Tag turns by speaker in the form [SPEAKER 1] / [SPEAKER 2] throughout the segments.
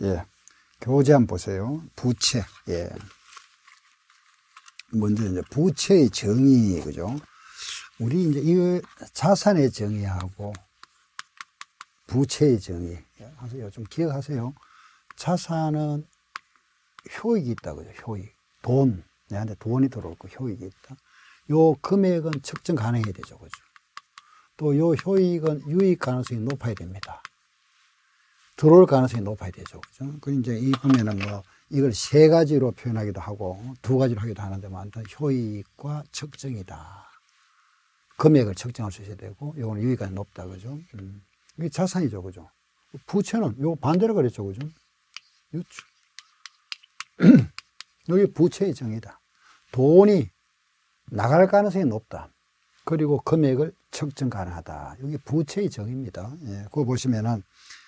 [SPEAKER 1] 예. 교재 한번 보세요. 부채. 예. 먼저 이제 부채의 정의, 그죠? 우리 이제 이 자산의 정의하고 부채의 정의. 하세요. 좀 기억하세요. 자산은 효익이 있다, 그죠? 효익. 돈. 내한테 돈이 들어올 거 효익이 있다. 요 금액은 측정 가능해야 되죠, 그죠? 또 요 효익은 유익 가능성이 높아야 됩니다. 들어올 가능성이 높아야 되죠, 그죠? 그 이제 이 보면은 뭐 이걸 세 가지로 표현하기도 하고 두 가지로 하기도 하는데, 효익과 측정이다. 금액을 측정할 수 있어야 되고, 요거는 유익이 높다, 그죠? 이게 자산이죠, 그죠? 부채는 요 반대로 그랬죠, 그죠? 유추. 여기 부채의 정의다. 돈이 나갈 가능성이 높다. 그리고 금액을 측정 가능하다. 여기 부채의 정의입니다. 예, 그거 보시면은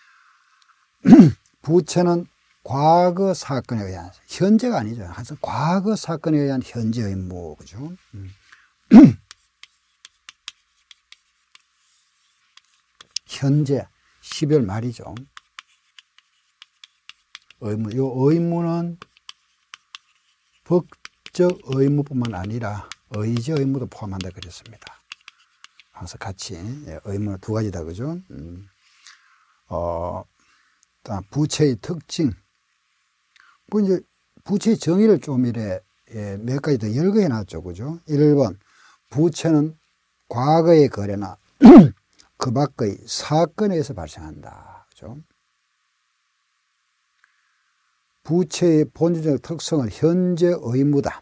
[SPEAKER 1] 부채는 과거 사건에 의한, 현재가 아니죠. 항상 과거 사건에 의한 현재 의무, 그죠? 현재 12월 말이죠. 의무, 요 의무는 법적 의무뿐만 아니라 의지 의무도 포함한다 그랬습니다. 항상 같이 의무는 두 가지다, 그죠? 부채의 특징. 뭐 이제 부채의 정의를 좀 이래 몇 가지 더 열거해 놨죠, 그죠? 1번, 부채는 과거의 거래나 그 밖의 사건에 의해서 발생한다, 그죠? 부채의 본질적 특성은 현재 의무다.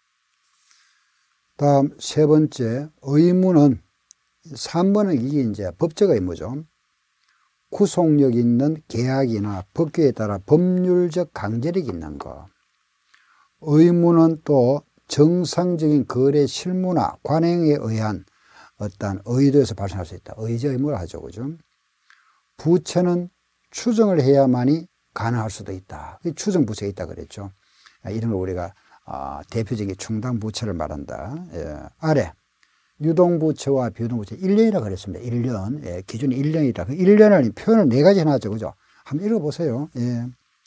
[SPEAKER 1] 다음 세 번째, 의무는 3번은 이게 이제 법적 의무죠. 구속력 있는 계약이나 법규에 따라 법률적 강제력이 있는 것. 의무는 또 정상적인 거래 실무나 관행에 의한 어떤 의도에서 발생할 수 있다. 의지 의무를 하죠, 그죠? 부채는 추정을 해야만이 가능할 수도 있다. 추정 부채가 있다 그랬죠. 이런 걸 우리가 대표적인 충당 부채를 말한다. 예. 아래 유동부채와 비유동부채 1년이라 그랬습니다. 1년. 예. 기준이 1년이다. 그 1년을 표현을 네 가지 해놨죠, 그죠? 한번 읽어보세요. 예.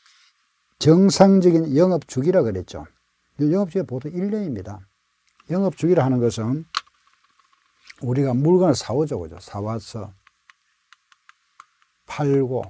[SPEAKER 1] 정상적인 영업주기라 그랬죠. 영업주기가 보통 1년입니다. 영업주기라 하는 것은 우리가 물건을 사오죠, 그죠? 사와서 팔고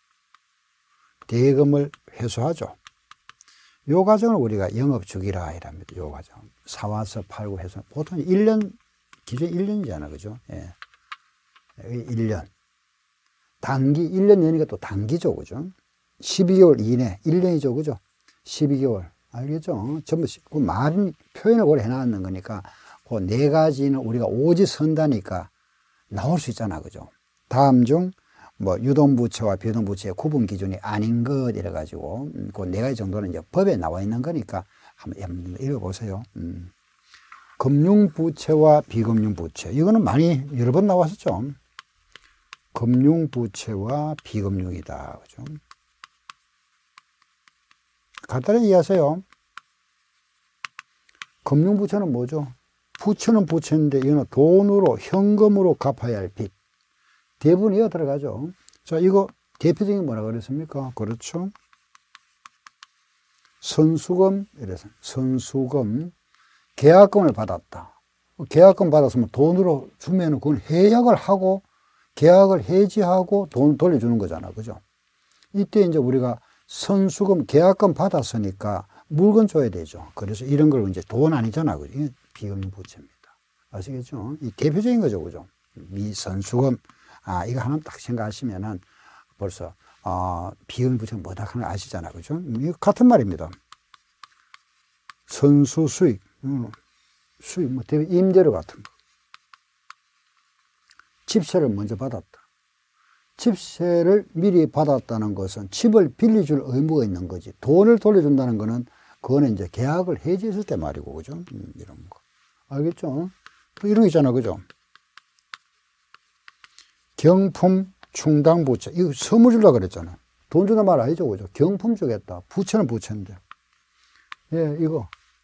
[SPEAKER 1] 대금을 회수하죠. 요 과정을 우리가 영업주기라 이랍니다. 요 과정. 사와서 팔고 회수. 보통 1년, 기존 1년이잖아, 그죠? 예. 1년. 단기, 1년 연이가 또 단기죠, 그죠? 12개월 이내, 1년이죠, 그죠? 12개월. 알겠죠? 전부, 그 말, 표현을 오래 해놨는 거니까, 그 네 가지는 우리가 오지 선다니까 나올 수 있잖아, 그죠? 다음 중, 뭐 유동부채와 비유동부채의 구분 기준이 아닌 것 이래가지고 그 네 가지 정도는 이제 법에 나와 있는 거니까 한번 읽어보세요. 금융부채와 비금융부채, 이거는 많이 여러 번 나왔었죠. 금융부채와 비금융이다, 그죠? 간단히 이해하세요. 금융부채는 뭐죠? 부채는 부채인데 이거는 돈으로, 현금으로 갚아야 할 빚. 대부분 이어 들어가죠. 자, 이거 대표적인 뭐라 그랬습니까? 그렇죠. 선수금, 이래서 선수금, 계약금을 받았다. 계약금 받았으면 돈으로 주면은 그건 해약을 하고 계약을 해지하고 돈 돌려주는 거잖아, 그죠? 이때 이제 우리가 선수금, 계약금 받았으니까 물건 줘야 되죠. 그래서 이런 걸 이제 돈 아니잖아, 그죠? 이게 비금융 부채입니다. 아시겠죠? 이 대표적인 거죠, 그죠? 미선수금. 이거 하나 딱 생각하시면은 벌써, 비금융 부채가 뭐다 하는 거 아시잖아, 그죠? 이거 같은 말입니다. 선수 수익, 수익, 뭐, 임대료 같은 거. 집세를 먼저 받았다. 집세를 미리 받았다는 것은 집을 빌려줄 의무가 있는 거지. 돈을 돌려준다는 거는, 그거는 이제 계약을 해지했을 때 말이고, 그죠? 이런 거. 알겠죠? 또 이런 거 있잖아, 그죠? 경품 충당 부채. 이거 선물 주려고 그랬잖아. 돈 주는 말 아니죠, 그죠? 경품 주겠다. 부채는 부채인데. 예, 이거.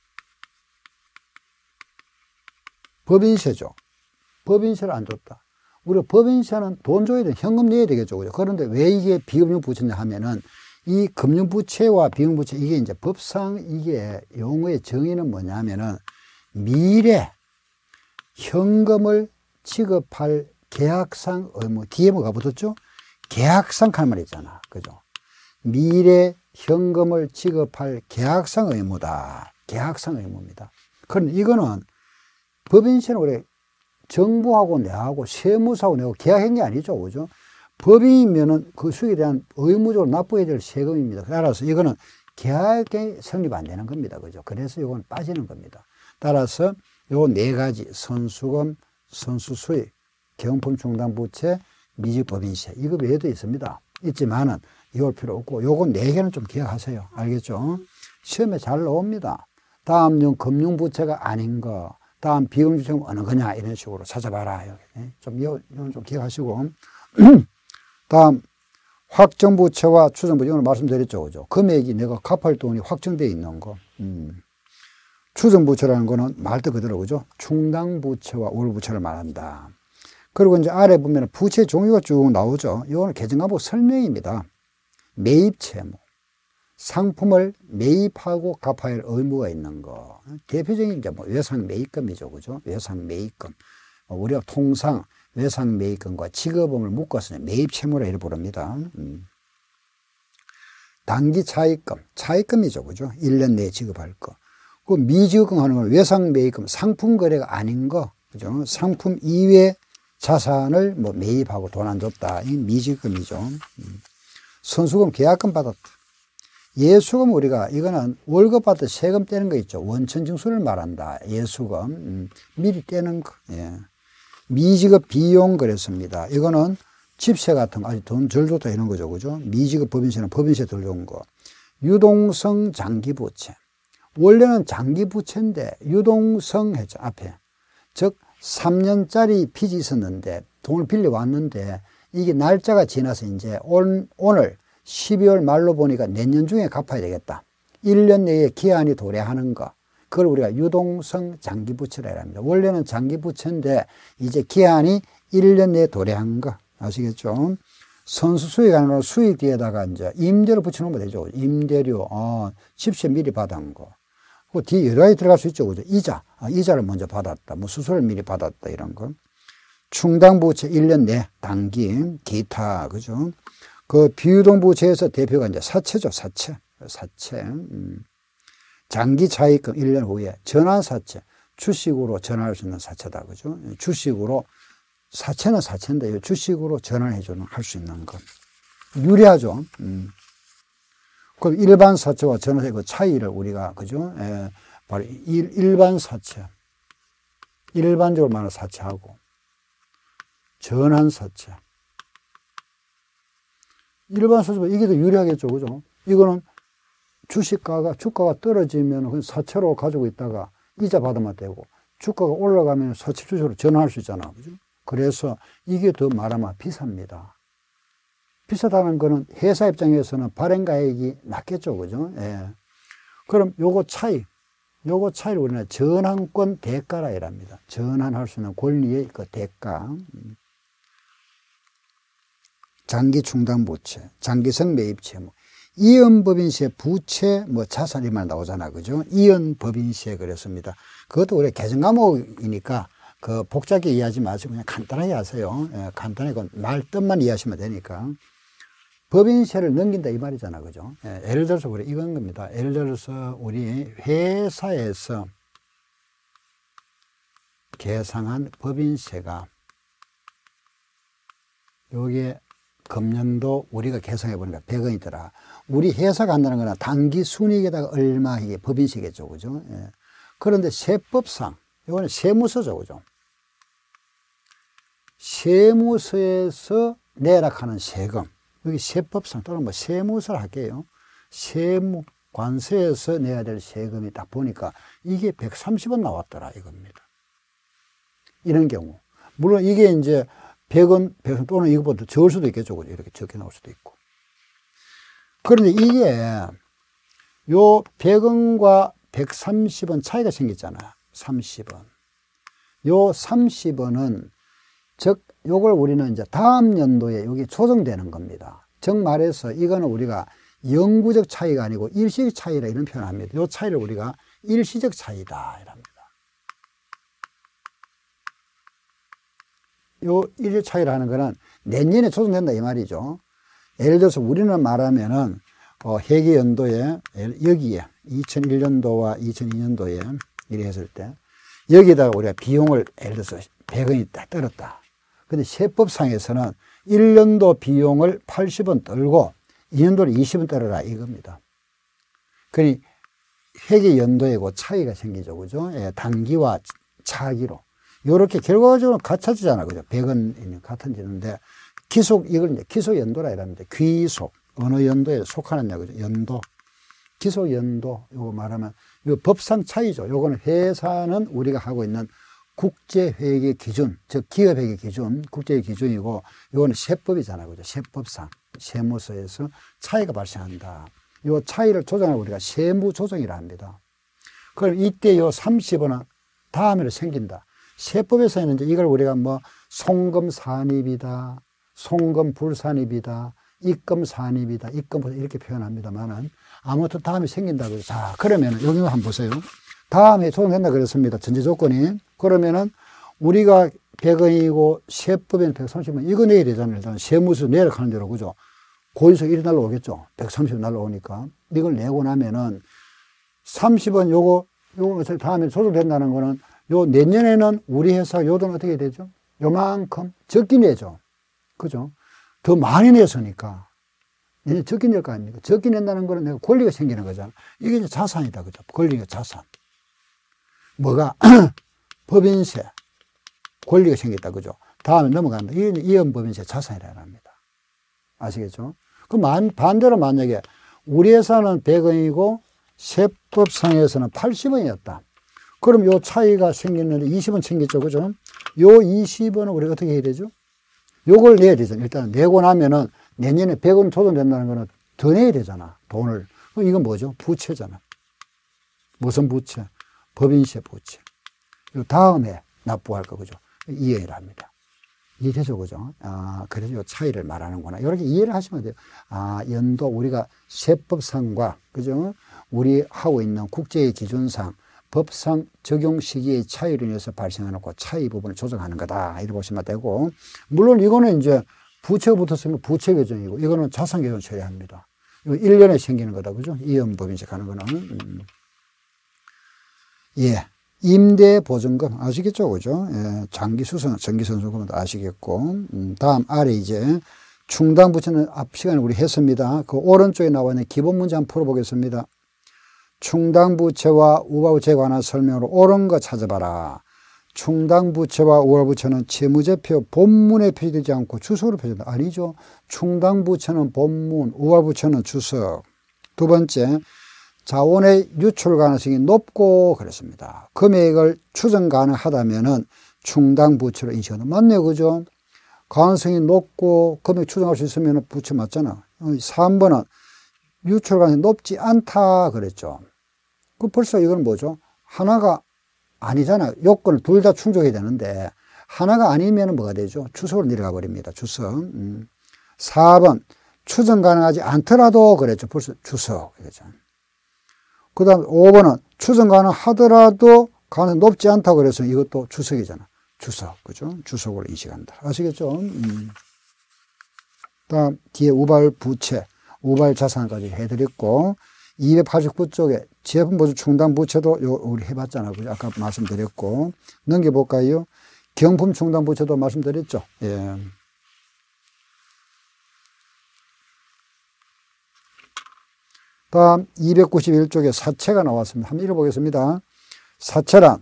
[SPEAKER 1] 법인세죠. 법인세를 안 줬다. 우리가 법인세는 돈 줘야 돼. 현금 내야 되겠죠, 그죠? 그런데 왜 이게 비금융 부채냐 하면은 이 금융부채와 비용부채, 이게 이제 법상 이게 용어의 정의는 뭐냐면은 미래 현금을 지급할 계약상 의무, 뒤에 뭐가 붙었죠? 계약상 할 말이잖아. 그죠? 미래 현금을 지급할 계약상 의무다. 계약상 의무입니다. 그런데 이거는 법인세는 우리 정부하고 내하고 세무사하고 내하고 계약한 게 아니죠. 그죠? 법인이면은 그 수익에 대한 의무적으로 납부해야 될 세금입니다. 따라서 이거는 계약이 성립 안 되는 겁니다. 그죠? 그래서 이건 빠지는 겁니다. 따라서 요 네 가지, 선수금, 선수수익, 경품 충당부채, 미지법인세, 이거 외에도 있습니다. 있지만은 이걸 필요 없고, 요거 네 개는 좀 기억하세요. 알겠죠? 시험에 잘 나옵니다. 다음 용 금융부채가 아닌 거, 다음 비용주체가 어느 거냐, 이런 식으로 찾아봐라. 이건 좀 기억하시고. 다음, 확정부채와 추정부채, 오늘 말씀드렸죠. 그죠? 금액이 내가 갚을 돈이 확정되어 있는 거. 추정부채라는 거는 말도 그대로, 그죠? 충당부채와 우울부채를 말한다. 그리고 이제 아래 보면 부채 종류가 쭉 나오죠. 이거는 개정과목 설명입니다. 매입채무. 상품을 매입하고 갚아야 할 의무가 있는 거. 대표적인 게 뭐 외상매입금이죠. 그죠? 외상매입금. 우리가 통상 외상매입금과 지급금을 묶어서 매입채무라 이렇게 부릅니다. 단기차입금. 차입금이죠. 그죠? 1년 내에 지급할 거. 그 미지급금 하는 건 외상매입금, 상품 거래가 아닌 거. 그죠? 상품 이외 자산을 뭐 매입하고 돈 안 줬다. 이 미지급금이죠. 선수금, 계약금 받았다. 예수금 우리가 이거는 월급 받을 세금 떼는 거 있죠. 원천징수를 말한다. 예수금 미리 떼는 거. 예. 미지급 비용 그랬습니다. 이거는 집세 같은 거 아직 돈 덜 줬다 이런 거죠. 그죠? 미지급 법인세는 법인세 덜 준 거. 유동성 장기부채. 원래는 장기부채인데 유동성 했죠. 앞에. 즉 3년짜리 빚이 있었는데 돈을 빌려왔는데 이게 날짜가 지나서 이제 오늘 12월 말로 보니까 내년 중에 갚아야 되겠다. 1년 내에 기한이 도래하는 거. 그걸 우리가 유동성 장기부채라 합니다. 원래는 장기부채인데 이제 기한이 1년 내에 도래한 거. 아시겠죠? 선수수익 아니라 수익 뒤에다가 이제 임대료 붙여놓으면 되죠. 임대료, 집세 미리 받은 거. 그 뒤에 여러 가지 들어갈 수 있죠. 그죠? 이자. 이자를 먼저 받았다. 뭐 수수료를 미리 받았다. 이런 거. 충당부채 1년 내 단기, 기타. 그죠? 그 비유동부채에서 대표가 이제 사채죠. 사채. 장기차입금 1년 후에 전환사채. 주식으로 전환할 수 있는 사채다. 그죠? 주식으로, 사채는 사채인데 주식으로 전환해주는, 할 수 있는 것. 유리하죠. 그럼 일반 사채와 전환사채 그 차이를 우리가, 그죠? 바로 일반 사채. 일반적으로 말하는 사채하고, 전환사채. 일반 사채보다 이게 더 유리하겠죠. 그죠? 이거는 주가가 떨어지면 사채로 가지고 있다가 이자 받으면 되고, 주가가 올라가면 사채 주식으로 전환할 수 있잖아. 그죠? 그래서 이게 더 말하면 비쌉니다. 비싸다는 거는 회사 입장에서는 발행가액이 낮겠죠. 그죠? 예. 그럼 요거 차이를 우리는 전환권 대가라 이랍니다. 전환할 수 있는 권리의 그 대가. 장기 충당부채, 장기성 매입채무, 이연법인세, 부채, 뭐 자산 이 말 나오잖아. 그죠? 이연법인세 그랬습니다. 그것도 우리 개정과목이니까 그 복잡하게 이해하지 마시고 그냥 간단하게 하세요. 예, 간단하게 말 뜻만 이해하시면 되니까. 법인세를 넘긴다 이 말이잖아. 그죠? 예, 예를 들어서 우리 이건 겁니다. 예를 들어서 우리 회사에서 계상한 법인세가 요게 금년도 우리가 계산해 보니까 100원이더라. 우리 회사가 한다는 거는 단기 순이익에다가 얼마 이게 법인세겠죠. 그죠? 예. 그런데 세법상, 이거는 세무서죠. 그죠? 세무서에서 내락하는 세금. 여기 세법상 또는 뭐 세무서를 할게요. 세무, 관세에서 내야 될 세금이 딱 보니까 이게 130원 나왔더라. 이겁니다. 이런 경우. 물론 이게 이제 100원 또는 이것보다 적을 수도 있겠죠. 이렇게 적게 나올 수도 있고. 그런데 이게 요 100원과 130원 차이가 생겼잖아요. 30원. 요 30원은 즉 요걸 우리는 이제 다음 연도에 여기 조정되는 겁니다. 즉 말해서 이거는 우리가 영구적 차이가 아니고 일시적 차이라 이런 표현을 합니다. 이 차이를 우리가 일시적 차이다 이랍니다. 요 일시적 차이라는 거는 내년에 조정된다 이 말이죠. 예를 들어서 우리는 말하면은 회계 연도에 여기에 2001년도와 2002년도에 이래 했을 때 여기다가 우리가 비용을 예를 들어서 100원이 딱 떨었다. 근데 세법상에서는 1년도 비용을 80원 떨고 2년도를 20원 떨어라 이겁니다. 그러니 회계 연도에 차이가 생기죠. 그죠? 예, 단기와 차기로. 요렇게 결과적으로 같아지잖아. 그죠? 100원 같은 지는데 기속, 이걸 이제 기속 연도라 이랍니다. 귀속. 어느 연도에 속하느냐. 그죠? 연도. 기속 연도. 요거 말하면, 요 법상 차이죠. 요거는 회사는 우리가 하고 있는 국제회계 기준, 즉 기업회계 기준, 국제회계 기준이고, 요거는 세법이잖아요. 그죠? 세법상. 세무서에서 차이가 발생한다. 요 차이를 조정을 우리가 세무조정이라 합니다. 그럼 이때 요 30원은 다음에로 생긴다. 세법에서는 이제 이걸 우리가 뭐 송금산입이다, 송금불산입이다, 입금산입이다, 입금 이렇게 표현합니다만은 아무튼 다음에 생긴다고. 자, 그러면은 여기 한번 보세요. 다음에 조정된다 그랬습니다. 전제 조건이. 그러면은 우리가 100원이고 세법에는 130원 이거 내야 되잖아요. 일단 세무서 내려가는 대로 그죠? 고인수 1이 날라오겠죠. 130원 날라오니까 이걸 내고 나면은 30원 요거 다음에 조정된다는 거는 요 내년에는 우리 회사 요 돈 어떻게 되죠? 요만큼 적게 내죠. 그죠? 더 많이 냈으니까. 내년 적게 낼 거 아닙니까? 적게 낸다는 거는 내가 권리가 생기는 거잖아. 이게 이제 자산이다. 그죠? 권리가 자산. 뭐가? 법인세. 권리가 생겼다. 그죠? 다음에 넘어간다. 이게 이연법인세 자산이라고 합니다. 아시겠죠? 그럼 반대로 만약에 우리 회사는 100원이고 세법상에서는 80원이었다. 그럼 요 차이가 생겼는데 20원 생겼죠. 그죠? 요 20원은 우리가 어떻게 해야 되죠? 요걸 내야 되잖아. 일단 내고 나면은 내년에 100원 조정된다는 거는 더 내야 되잖아. 돈을. 그럼 이건 뭐죠? 부채잖아. 무슨 부채? 법인세 부채. 요 다음에 납부할 거. 그죠? 이해를 합니다. 이해되죠? 그죠? 그래서 요 차이를 말하는구나. 이렇게 이해를 하시면 돼요. 연도 우리가 세법상과, 그죠? 우리 하고 있는 국제의 기준상, 법상 적용 시기의 차이로 인해서 발생하는 그 차이 부분을 조정하는 거다. 이렇게 보시면 되고. 물론 이거는 이제 부채가 붙었으면 부채 규정이고, 이거는 자산 규정 처리합니다. 이거 1년에 생기는 거다. 그죠? 이연법인세 가는 거는. 예. 임대보증금 아시겠죠? 그죠? 예, 장기수선, 정기선수금도 아시겠고. 다음 아래 이제 충당부채는 앞 시간에 우리 했습니다. 그 오른쪽에 나와 있는 기본 문제 한번 풀어보겠습니다. 충당부채와 우발부채에 관한 설명으로 옳은 거 찾아봐라. 충당부채와 우발부채는 채무제표 본문에 표시되지 않고 주석으로 표시된다. 아니죠. 충당부채는 본문, 우발부채는 주석. 두 번째, 자원의 유출 가능성이 높고 그랬습니다. 금액을 추정 가능하다면은 충당부채로 인식한다. 맞네요. 그죠? 가능성이 높고 금액 추정할 수 있으면 부채 맞잖아. 3번은 유출 가능성이 높지 않다 그랬죠. 그 벌써 이건 뭐죠? 하나가 아니잖아. 요건을 둘 다 충족해야 되는데 하나가 아니면 뭐가 되죠? 주석으로 내려가 버립니다. 주석. 4번 추정 가능하지 않더라도 그랬죠. 벌써 주석. 그랬죠. 그 다음 5번은 추정 가능하더라도 가능성이 높지 않다고 그래서 이것도 주석이잖아. 주석. 그죠? 주석으로 인식한다. 아시겠죠? 다음 뒤에 우발 부채, 우발 자산까지 해드렸고 289쪽에 제품보증 충당 부채도 우리 해봤잖아요. 그죠? 아까 말씀드렸고 넘겨볼까요? 경품 충당 부채도 말씀드렸죠. 예. 다음 291쪽에 사채가 나왔습니다. 한번 읽어보겠습니다. 사채란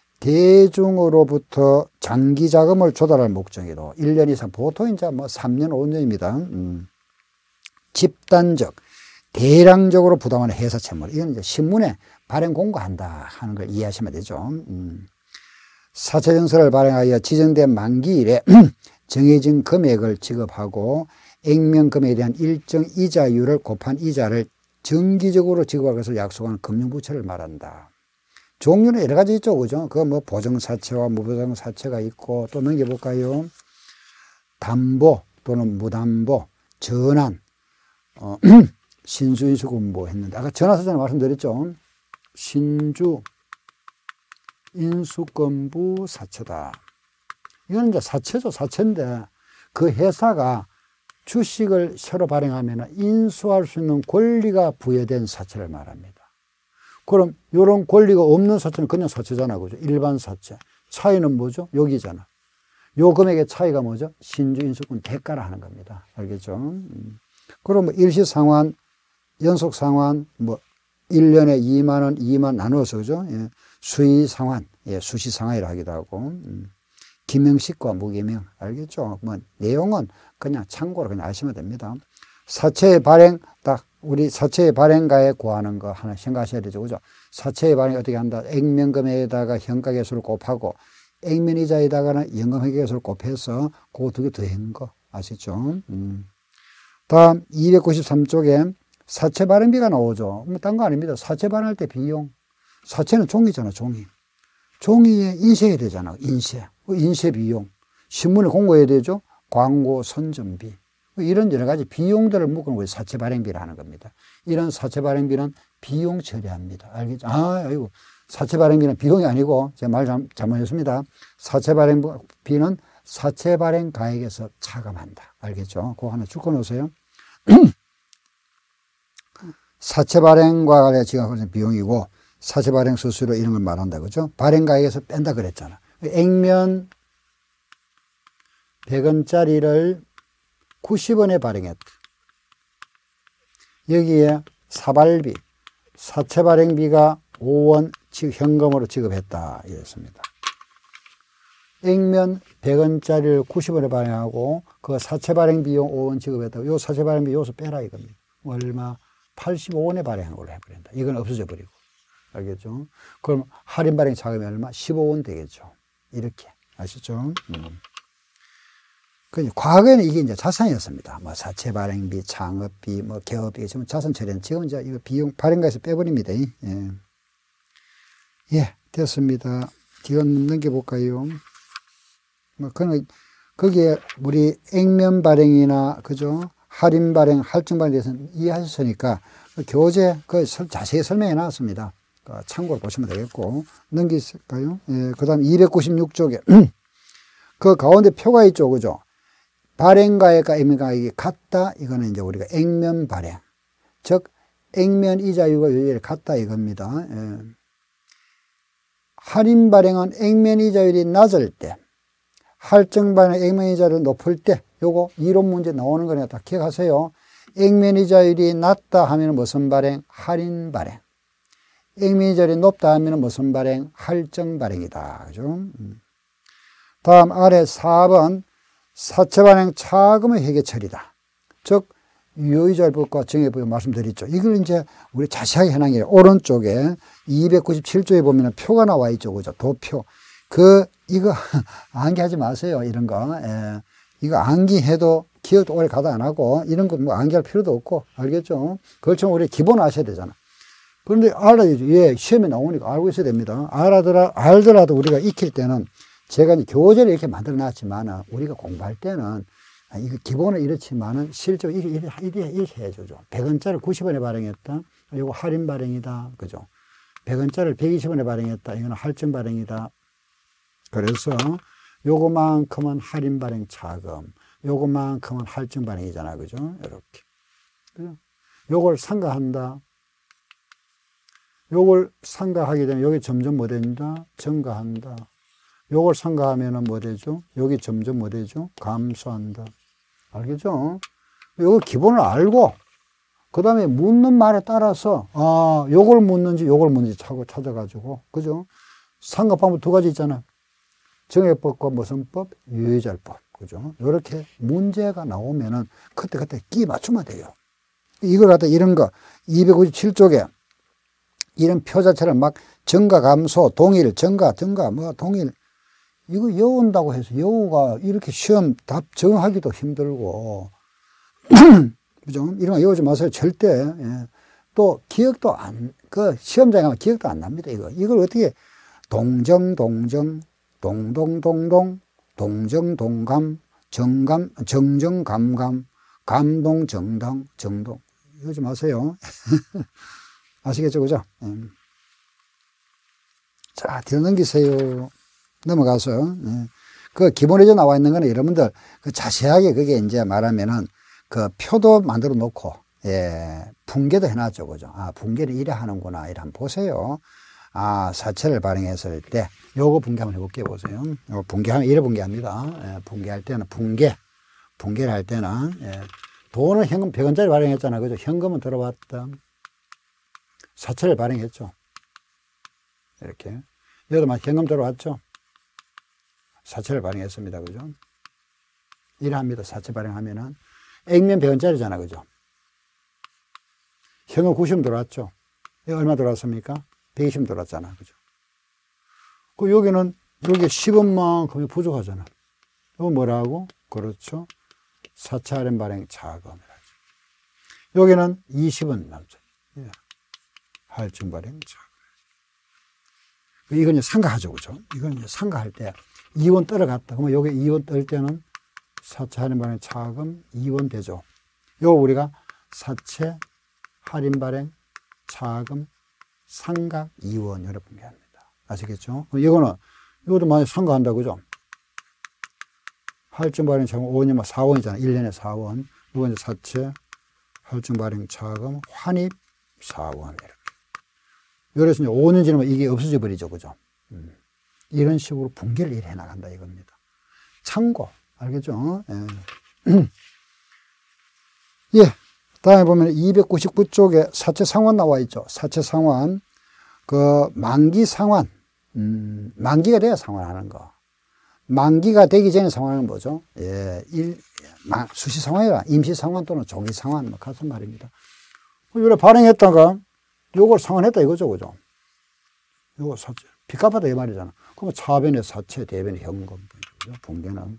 [SPEAKER 1] 대중으로부터 장기 자금을 조달할 목적으로 1년 이상, 보통 이제 뭐 3년, 5년입니다. 집단적, 대량적으로 부담하는 회사 채무. 이건 이제 신문에 발행 공고한다 하는 걸 이해하시면 되죠. 사채증서를 발행하여 지정된 만기일에 정해진 금액을 지급하고 액면 금액에 대한 일정 이자율을 곱한 이자를 정기적으로 지급하기 위해서 약속하는 금융부채를 말한다. 종류는 여러 가지 있죠. 그죠? 그 뭐 보증사채와 무보증사채가 있고 또 넘겨볼까요? 담보 또는 무담보, 전환, 신주, 인수군부 했는데, 아까 전화서전에 말씀드렸죠. 신주, 인수권부 사채다. 이건 이제 사채죠. 사채인데, 그 회사가 주식을 새로 발행하면 인수할 수 있는 권리가 부여된 사채를 말합니다. 그럼 이런 권리가 없는 사채는 그냥 사채잖아. 그죠? 일반 사채. 차이는 뭐죠? 여기잖아. 요 금액의 차이가 뭐죠? 신주, 인수권 대가라 하는 겁니다. 알겠죠? 그럼 뭐 일시상환, 연속상환, 뭐 1년에 2만원, 2만 나누어서, 그죠? 예. 수의상환, 예, 수시상환이라 하기도 하고, 기명식과 무기명, 알겠죠? 뭐, 내용은 그냥 참고로 그냥 아시면 됩니다. 사채의 발행, 딱, 우리 사채의 발행가에 구하는 거 하나 생각하셔야 되죠. 그죠? 사채의 발행 어떻게 한다? 액면금에다가 현가계수를 곱하고, 액면이자에다가는 연금회계계수를 곱해서 그 두 개 더한 거 아시죠? 다음 293쪽에 사채 발행비가 나오죠. 뭐 딴 거 아닙니다. 사채 발행할 때 비용. 사채는 종이잖아, 종이. 종이에 인쇄해야 되잖아, 인쇄. 인쇄 비용. 신문에 공고해야 되죠. 광고 선전비. 이런 여러 가지 비용들을 묶은 걸 사채 발행비를 하는 겁니다. 이런 사채 발행비는 비용 처리합니다. 알겠죠? 아이고. 사채 발행비는 비용이 아니고, 제가 말 잘못했습니다. 사채 발행비는 사채 발행 가액에서 차감한다. 알겠죠? 그거 하나 줄거 놓으세요. 사채 발행과 관련 지급하는 비용이고, 사채 발행 수수료 이런 걸 말한다. 그죠? 발행 가액에서 뺀다 그랬잖아. 액면 100원짜리를 90원에 발행했다. 여기에 사발비, 사채 발행비가 5원 현금으로 지급했다. 이랬습니다. 액면 100원짜리를 90원에 발행하고 그 사채 발행 비용 5원 지급했다. 요 사채 발행비 요소 빼라 이겁니다. 얼마? 85원에 발행한 걸로 해버린다. 이건 없어져 버리고. 알겠죠? 그럼 할인 발행 자금이 얼마? 15원 되겠죠. 이렇게. 아시죠? 과거에는 이게 이제 자산이었습니다. 뭐 사채 발행비, 창업비, 뭐 개업비, 지금 자산 처리는 지금 이제 이거 비용 발행가에서 빼버립니다. 예. 예, 됐습니다. 기간 넘겨볼까요? 뭐, 거기에 우리 액면 발행이나, 그죠? 할인 발행, 할증 발행에 대해서는 이해하셨으니까, 교재, 자세히 설명해 놨습니다. 참고로 보시면 되겠고, 넘기실까요? 예, 그 다음 296쪽에, 그 가운데 표가 있죠, 그죠? 발행가액과 액면가액이 같다, 이거는 이제 우리가 액면 발행. 즉, 액면 이자율과 요율이 같다, 이겁니다. 예. 할인 발행은 액면 이자율이 낮을 때, 할증 발행 액면 이자율이 높을 때, 요거 이론 문제 나오는 거니까 다 기억하세요. 액면 이자율이 낮다 하면 무슨 발행? 할인 발행. 액면 이자율이 높다 하면 무슨 발행? 할증 발행이다. 그죠? 다음 아래 4번 사채 발행 차금의 회계 처리다. 즉 유효이자율법과 정액법을 말씀드렸죠. 이걸 이제 우리 자세하게 해놓은 게 오른쪽에 297조에 보면 표가 나와 있죠. 그죠? 도표. 이거 암기하지 마세요. 이런 거. 예. 이거 암기해도 기억도 오래 가다 안 하고 이런 거 뭐 암기할 필요도 없고. 알겠죠? 그렇지만 우리 기본 아셔야 되잖아. 그런데 알아야죠. 예, 시험에 나오니까 알고 있어야 됩니다. 알더라도 우리가 익힐 때는 제가 이제 교재를 이렇게 만들어 놨지만 우리가 공부할 때는 이거 기본은 이렇지만은 실제로 이렇게 해주죠. 100원짜리 90원에 발행했다. 이거 할인 발행이다. 그죠? 100원짜리를 120원에 발행했다. 이거는 할증 발행이다. 그래서 요거만큼은 할인 발행 차금, 요거만큼은 할증 발행이잖아. 그죠? 이렇게. 그죠? 요걸 상가한다. 요걸 상가하게 되면 여기 점점 뭐 된다? 증가한다. 요걸 상가하면은 뭐 되죠? 여기 점점 뭐 되죠? 감소한다. 알겠죠? 요거 기본을 알고, 그 다음에 묻는 말에 따라서, 요걸 묻는지, 요걸 묻는지 찾아가지고, 그죠? 상가법은 두 가지 있잖아요. 정액법과 무슨 법? 유효이자율법. 그죠? 요렇게 문제가 나오면은, 그때 끼 맞추면 돼요. 이걸 갖다 이런 거, 297쪽에, 이런 표 자체를 막 증가, 감소, 동일, 증가, 뭐 동일, 이거 여운다고 해서 여우가 이렇게 시험 답 정하기도 힘들고, 그죠? 이런 거 외우지 마세요. 절대. 예. 또 기억도 시험장에 가면 기억도 안 납니다. 이걸 어떻게 동정, 동정동, 정정, 감감, 감동, 정동. 이러지 마세요. 아시겠죠? 그죠? 자, 뒤로 넘기세요. 넘어가서. 그 기본에서 나와 있는 거는 여러분들 그 자세하게 그게 이제 말하면은 그 표도 만들어 놓고, 예, 분계도 해놨죠. 그죠? 아, 분계를 이래 하는구나. 이래 한번 보세요. 아, 사채를 발행했을 때, 요거 분계 한번 해볼게요. 보세요. 요거 분계하면 이래 분계합니다. 예, 분계할 때는 분계를 할 때는, 예, 돈을 현금 100원짜리 발행했잖아. 그죠? 현금은 들어왔다. 사채를 발행했죠. 이렇게. 여기도 막 현금 들어왔죠. 사채를 발행했습니다. 그죠? 이래 합니다. 사채 발행하면은. 액면 100원짜리잖아. 그죠? 현금 90원 들어왔죠. 여기 얼마 들어왔습니까? 120원 들어왔잖아. 그죠? 그 여기는, 여기 10원만큼이 부족하잖아. 이거 뭐라고? 그렇죠. 사채 할인 발행 자금이라죠. 여기는 20원 남죠. 예. 할증 발행 자금. 이건 이제 상가하죠. 그죠? 이건 이제 상가할 때 2원 떨어갔다. 그러면 여기 2원 떨 때는 사채 할인 발행 자금 2원 되죠. 요거 우리가 사채 할인 발행 자금 상각 2원 여러 분께 합니다. 아시겠죠? 이거는, 이것도 만약 상가한다. 그죠? 할증 발행 자금 5년이면 4원이잖아. 1년에 4원. 이건 이제 사채 할증 발행 자금 환입 4원 이렇게. 그래서 이제 5년 지나면 이게 없어져 버리죠. 그죠? 이런 식으로 분계를 이래 해 나간다 이겁니다. 참고. 알겠죠? 예. 예. 다음에 보면 299쪽에 사채 상환 나와 있죠. 사채 상환. 그 만기 상환. 만기가 돼야 상환하는 거. 만기가 되기 전에 상환은 뭐죠? 예. 수시 상환이라 임시 상환 또는 조기 상환 뭐 같은 말입니다. 이래 발행했다가 요걸 상환했다 이거죠. 그죠? 요거 사채. 빚 갚았다 이 말이잖아. 그러면 차변에 사채, 대변에 현금. 그죠? 분계는.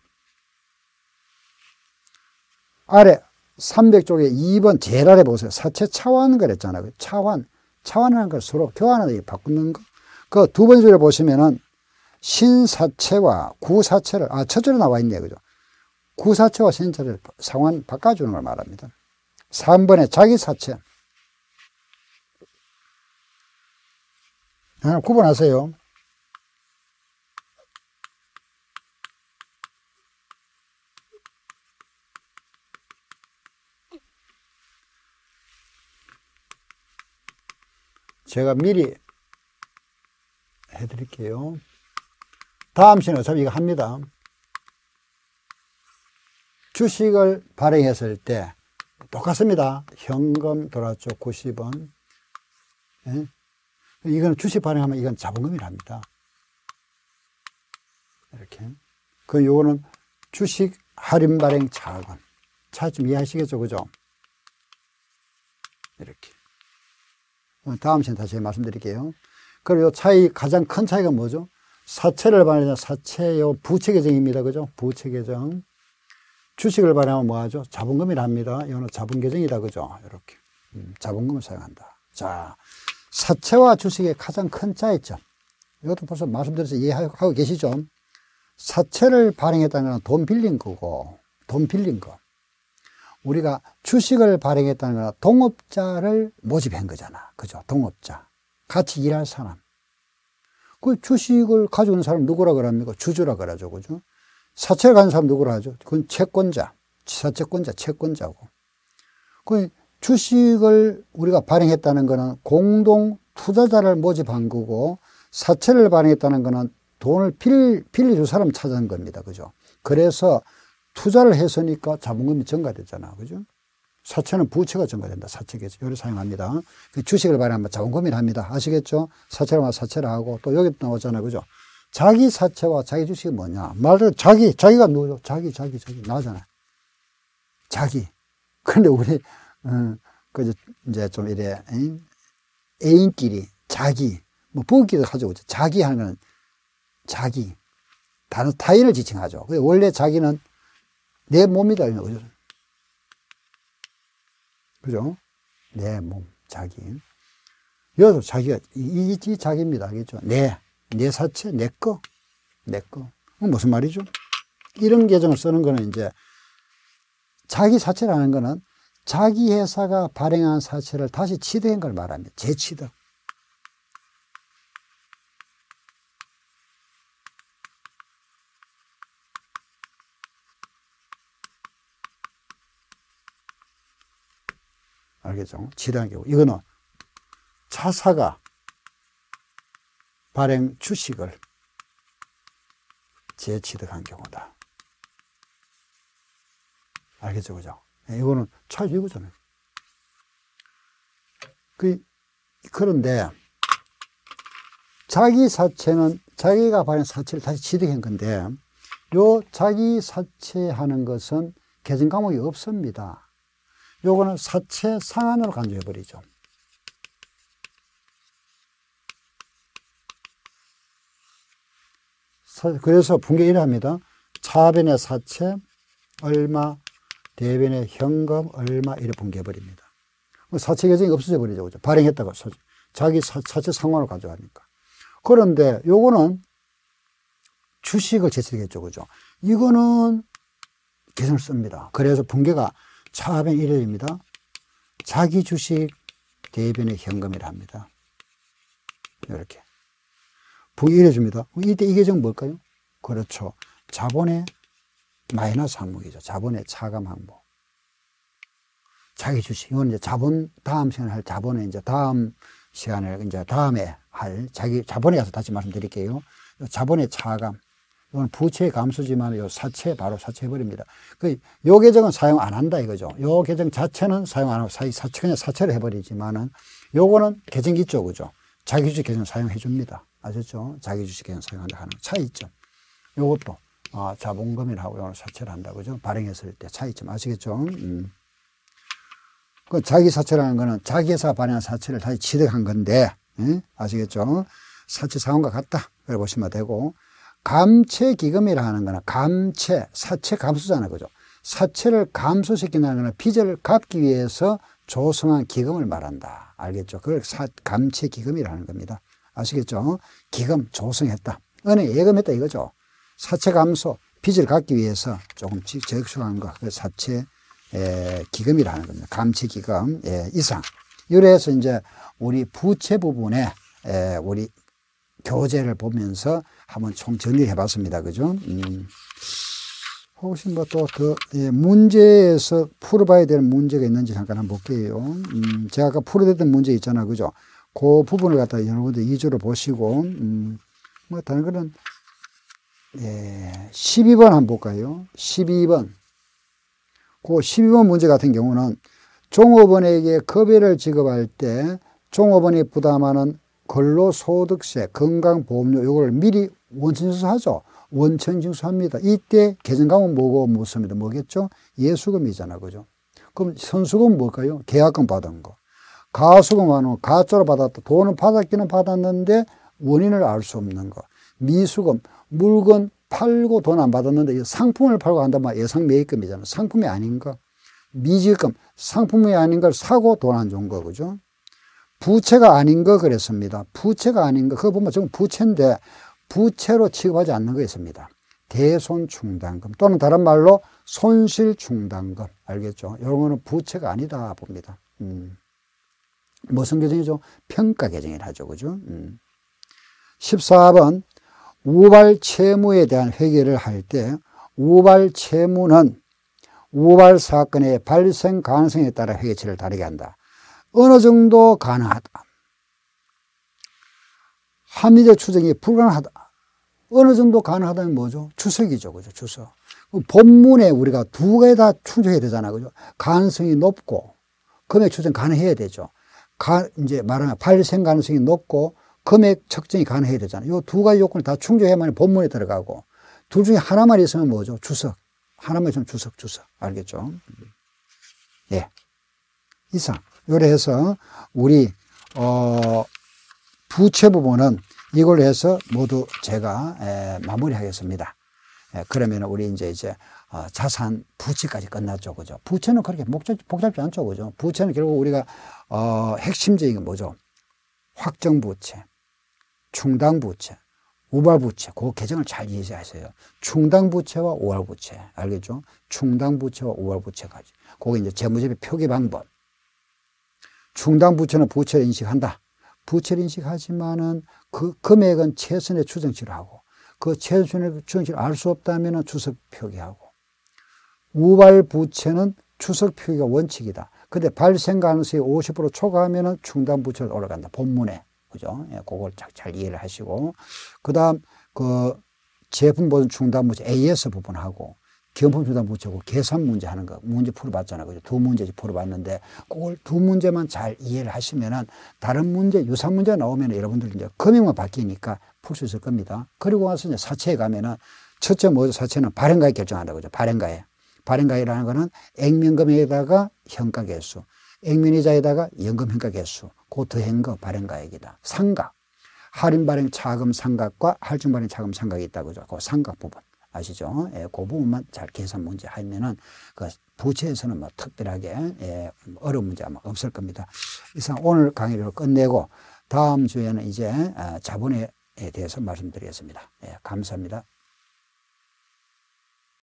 [SPEAKER 1] 아래 300쪽에 2번 제일 아래 보세요. 사채 차환 그랬잖아요. 차환하는 걸 서로 교환하는 바꾸는 거. 그 두 번째 줄에 보시면은 신사채와 구사채를, 첫 줄에 나와 있네요. 그죠? 구사채와 신사채를 상환 바꿔주는 걸 말합니다. 3번에 자기사채. 하나 구분하세요. 제가 미리 해드릴게요. 다음 시는 어차피 이거 합니다. 주식을 발행했을 때 똑같습니다. 현금 들어왔죠. 90원. 예? 이건 주식 발행하면 이건 자본금이랍니다. 이렇게. 요거는 주식 할인 발행 자금. 차이점 이해하시겠죠? 그죠? 이렇게. 다음 시간에 다시 말씀드릴게요. 그리고 요 차이, 가장 큰 차이가 뭐죠? 사채를 발행하면 사채요 부채 계정입니다. 그죠? 부채 계정. 주식을 발행하면 뭐 하죠? 자본금이랍니다. 이거는 자본 계정이다. 그죠? 이렇게. 자본금을 사용한다. 자, 사채와 주식의 가장 큰 차이점. 이것도 벌써 말씀드려서 이해하고 계시죠? 사채를 발행했다는 건 돈 빌린 거고, 돈 빌린 거. 우리가 주식을 발행했다는 건 동업자를 모집한 거잖아. 그죠? 동업자. 같이 일할 사람. 그 주식을 가지고 있는 사람 누구라 그럽니까? 주주라 그러죠. 그죠? 사채를 가진 사람 누구라 하죠? 그건 채권자. 사채권자, 채권자고. 그 주식을 우리가 발행했다는 거는 공동 투자자를 모집한 거고, 사채를 발행했다는 거는 돈을 빌려줄 사람 찾아낸 겁니다. 그죠? 그래서 투자를 했으니까 자본금이 증가됐잖아. 그죠? 사채는 부채가 증가된다. 사채계죠. 여기 사용합니다. 주식을 발행하면 자본금이라 합니다. 아시겠죠? 사채를 하면 사채를 하고, 또 여기 나오잖아요. 그죠? 자기 사채와 자기 주식이 뭐냐? 말 그대로 자기가 누구죠? 자기. 나잖아. 자기. 근데 우리, 이제 좀 이래, 애인끼리, 자기, 뭐, 부부끼리도 가지고, 자기 하는 건 자기. 다른 타인을 지칭하죠. 원래 자기는 내 몸이다. 그죠? 그죠? 내 몸, 자기. 여기서 자기가, 이 자기입니다. 알겠죠? 내 사채, 내 거. 무슨 말이죠? 이런 계정을 쓰는 거는 이제, 자기 사채라는 거는 자기 회사가 발행한 사채를 다시 취득한 걸 말합니다. 재취득. 알겠죠? 취득한 경우. 이거는 차사가 발행 주식을 재취득한 경우다. 알겠죠? 그죠? 이거는 차주 이거잖아요. 그런데 자기 사채는 자기가 발행 사채를 다시 취득한 건데, 요 자기 사채하는 것은 계정 과목이 없습니다. 요거는 사채 상한으로 간주해 버리죠. 그래서 분계 이래 합니다. 차변의 사채 얼마, 대변의 현금 얼마 이래 분계해 버립니다. 사채 계정이 없어져 버리죠. 그죠? 발행했다고 자기 사채 상환으로 가져가니까. 그런데 요거는 주식을 제출했죠. 그죠? 이거는 계정을 씁니다. 그래서 분계가 차변 1회입니다. 자기 주식 대변의 현금이라 합니다. 이렇게. 분계 1회 줍니다. 이때 이 계정은 뭘까요? 그렇죠. 자본의 마이너스 항목이죠. 자본의 차감 항목. 자기 주식. 이건 이제 자본, 다음 시간에 할 자본의 이제 다음 시간을 이제 다음에 할 자본에 가서 다시 말씀드릴게요. 자본의 차감. 이건 부채 감수지만 요 사채 바로 사채해버립니다. 요 계정은 사용 안 한다 이거죠. 요 계정 자체는 사용 안 하고 사채 그냥 사채를 해버리지만은 요거는 계정이 있죠. 그죠? 자기 주식 계정 사용해 줍니다. 아셨죠? 자기 주식 계정 사용한다 하는 차이점. 요것도 자본금이라고 요거는 사채를 한다 그죠? 발행했을 때 차이점 아시겠죠? 그 자기 사채라는 거는 자기 회사가 발행한 사채를 다시 취득한 건데, 아시겠죠? 사채 상환과 같다. 그래 보시면 되고, 감채 기금이라 하는 거는 감채, 사채 감수잖아요. 그죠? 사채를 감소시킨다는 거는 빚을 갚기 위해서 조성한 기금을 말한다. 알겠죠? 그걸 감채 기금이라는 겁니다. 아시겠죠? 기금 조성했다. 은행에 예금했다 이거죠. 사채 감소, 빚을 갚기 위해서 조금씩 저축한 거, 그 사채 기금이라는 겁니다. 감채 기금 이상. 이래서 이제 우리 부채 부분에 우리 교재를 보면서 한번 총 정리해 봤습니다. 그죠? 혹시 뭐 또 문제에서 풀어봐야 될 문제가 있는지 잠깐 한번 볼게요. 제가 아까 풀어냈던 문제 있잖아요. 그죠? 그 부분을 갖다 여러분들 2주로 보시고, 뭐 다른 거는, 12번 한번 볼까요? 12번. 그 12번 문제 같은 경우는 종업원에게 급여를 지급할 때 종업원이 부담하는 근로소득세, 건강보험료 이걸 미리 원천징수하죠. 원천징수합니다. 이때 계정과목 뭐고 묻습니다. 뭐겠죠? 예수금이잖아. 그죠? 그럼 선수금 뭘까요? 계약금 받은 거. 가수금은 가짜로 받았다. 돈은 받았기는 받았는데 원인을 알 수 없는 거. 미수금, 물건 팔고 돈 안 받았는데 상품을 팔고 한다면 예상매입금이잖아. 상품이 아닌 거. 미지금, 상품이 아닌 걸 사고 돈 안 준 거. 그죠? 부채가 아닌 거 그랬습니다. 부채가 아닌 거. 그거 보면 지금 부채인데 부채로 취급하지 않는 거 있습니다. 대손충당금 또는 다른 말로 손실충당금. 알겠죠? 이런 거는 부채가 아니다 봅니다. 무슨 계정이죠? 평가 계정이라 하죠. 그죠? 14번 우발 채무에 대한 회계를 할 때 우발 채무는 우발 사건의 발생 가능성에 따라 회계치를 다르게 한다. 어느 정도 가능하다. 합리적 추정이 불가능하다. 어느 정도 가능하다면 뭐죠? 추석이죠. 그죠? 추석. 본문에 우리가 두 개 다 충족해야 되잖아. 그죠? 가능성이 높고, 금액 추정 가능해야 되죠. 이제 말하면 발생 가능성이 높고, 금액 측정이 가능해야 되잖아요. 이 두 가지 요건을 다 충족해야만 본문에 들어가고, 둘 중에 하나만 있으면 뭐죠? 추석. 하나만 있으면 추석. 알겠죠? 예. 이상. 요래 해서, 우리, 부채 부분은 이걸 해서 모두 제가 마무리 하겠습니다. 그러면 우리 이제 자산 부채까지 끝났죠. 그죠? 부채는 그렇게 복잡지 않죠. 그죠? 부채는 결국 우리가 핵심적인 건 뭐죠? 확정부채, 충당부채, 우발부채, 그 개정을 잘 이해하세요. 충당부채와 우발부채, 알겠죠? 충당부채와 우발부채까지. 그게 이제 재무제표 표기 방법. 충당부채는 부채를 인식한다. 부채를 인식하지만은 그 금액은 최선의 추정치를 하고, 그 최선의 추정치를 알 수 없다면은 추석 표기하고, 우발부채는 추석 표기가 원칙이다. 근데 발생 가능성이 50% 초과하면은 충당부채로 올라간다. 본문에. 그죠? 예, 그걸 잘 이해를 하시고. 그 다음, 제품 보존 충당부채 AS 부분하고, 기업품 충당부채고, 계산 문제 하는 거, 문제 풀어봤잖아요. 그죠? 두 문제씩 풀어봤는데, 그걸 두 문제만 잘 이해를 하시면은, 다른 문제, 유사 문제가 나오면 여러분들 이제 금액만 바뀌니까 풀 수 있을 겁니다. 그리고 와서 이제 사채에 가면은, 첫째 뭐죠? 사채는 발행가액 결정한다. 그죠? 발행가액. 발행가액이라는 거는 액면금액에다가 현가개수, 액면이자에다가 연금현가개수, 그 더한 거 발행가액이다. 상각, 할인 발행 차금 상각과 할증 발행 차금 상각이 있다. 그죠? 그 상각 부분 아시죠? 예, 그 부분만 잘 계산 문제 하면은 그 부채에서는 뭐 특별하게 어려운 문제 아마 없을 겁니다. 이상 오늘 강의를 끝내고 다음 주에는 이제 자본에 대해서 말씀드리겠습니다. 예, 감사합니다.